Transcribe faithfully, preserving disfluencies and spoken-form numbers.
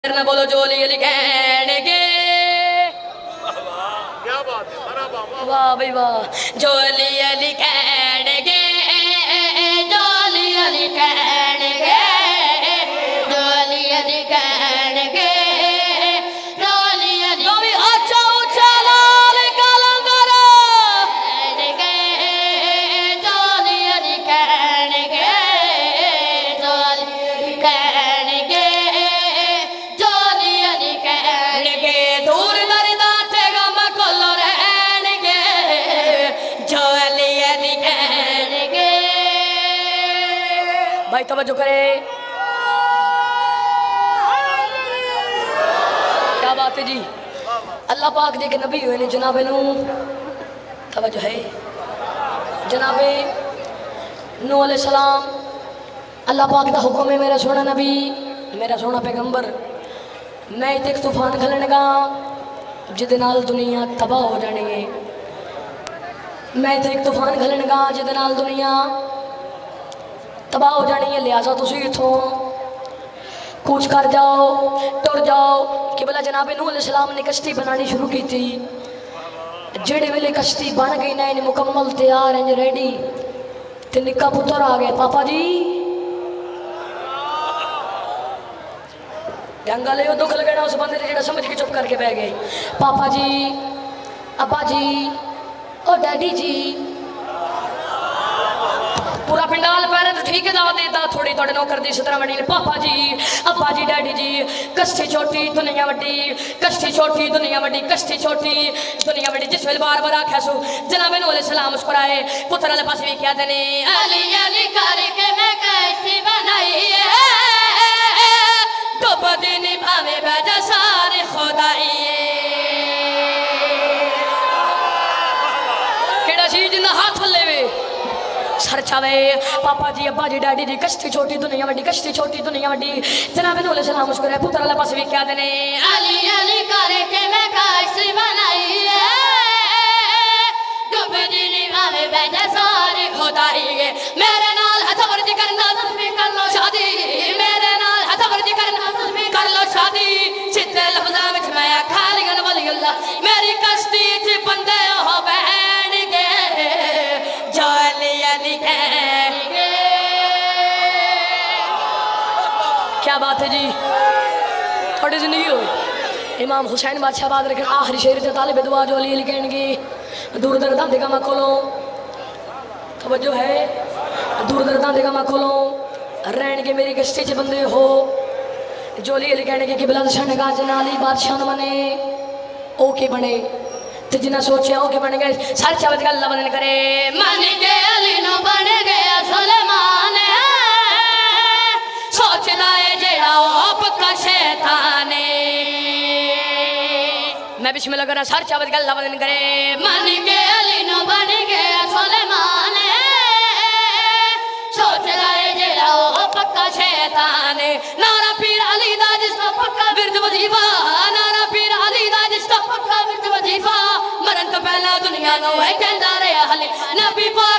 ना बोलो जोली अली कहने के क्या बात है, वाह भाई वाह। जोली अली कहने के जोली अली कहने के जोली अली कहने के जोली अली तो भी अच्छा ऊंचा लाल कलंदर के जोली अली कहने के जोली अली कहने के जोली अली कहने के दूर दरदा तेगा मकोलो रहने के जोली अली कहने के। भाई तवज्जो करे, क्या बात है जी। अल्लाह पाक दे के नबी हुए ने जनाबे नू तवज्जो है। जनाबे नूह अलैहि सलाम अल्लाह पाक दा हुक्म है, मेरा सोना नबी मेरा सोना पैगंबर मैं इत्थे एक तूफान घलणगा जिदे नाल दुनिया तबाह हो जानी है। मैं इत्थे एक तूफान घलणगा जिदे नाल दुनिया तबाह हो जानी है। लिहाजा तुसी इत्थों कूच कर जाओ, टुर जाओ कि भला जनाबे नूह अलैहि सलाम ने कश्ती बनानी शुरू की थी। जेड़े वेले कश्ती बन गई ना इन मुकम्मल तैयार इंज रेडी ते निक्का पुत्र आ गया। पापा जी गंगा ले दुख लगना उस बंदे ने जेड़ा समझ के चुप करके बह गए। पापा जी, अब्बा जी, ओ डैडी जी, पूरा पिंडाल पैरे तो ठीक है दावा देता थोड़ी थोड़े नौकर दी सतरा बनी। पापा जी, अब्बा जी, डैडी जी, कश्ती छोटी दुनिया वड्डी, कश्ती छोटी दुनिया वड्डी, कश्ती छोटी दुनिया वड्डी। जिस वेले बार बार आख्या सु जनाब नूह अलैहि सलाम मुस्कुराए, पुत्र वाले पास भी क्या देने अली अली करके मैं कश्ती बनाई है डुब दिन भावे बेजा सारे खुदाई केड़ा चीज ना हाथ लेवे सर छावे। पापा जी, अब्बा जी, डैडी जी, कश्ती छोटी दुनिया वड्डी, कश्ती छोटी दुनिया वड्डी। जनाब नूह अलैहि सलाम मुस्कुराए, पुत्र वाले पास भी क्या देने अली अली करके मैं कश्ती बनाई है डुब दिन भावे बेजा सारे खुदाई मेरे नाल हथवर्जी करना तुम भी कर लो शादी, मेरे नाल हथवर्जी करना तुम भी कर लो शादी। सिद्धे लफ्ज़ां विच मैं आखा लिगन वली अल्लाह मेरी कश्ती च बंदे हो बैठ गए जोली अली कहने के। क्या बात है जी, थोड़ी जिंदगी हो। इमाम हुसैन बादशाह बाद रखे आखिरी शेर ते तालिब दुआ जोली अली कहने दूर दरदा देगा मैं खोलो। तवज्जो है, दूर दरदा देगा मैं खोलो रहन के मेरी कश्ती च बंदे हो। जोली अली कहने के बिला दशन का जनाली बादशाह न बने ओ के बने ते जिन्हें सोचा ओ के बन गए। सर चावत गल बदन करे मन के अली नो बन गया सुलेमान सोचदा है जेड़ा ओ पक्का शैतान मैं बिस्मिल्लाह करा। सर चावत गल बदन करे मन के अली नो बन गया सुलेमान सोचदा है जेड़ा ओ पक्का शैतान। नारा पीर अली दा जिसका पक्का विरद वजीफा, नारा पीर अली दा जिसका पक्का विरद वजीफा। मरन तो पहला दुनिया नो है कहंदा रहा हले नबी पा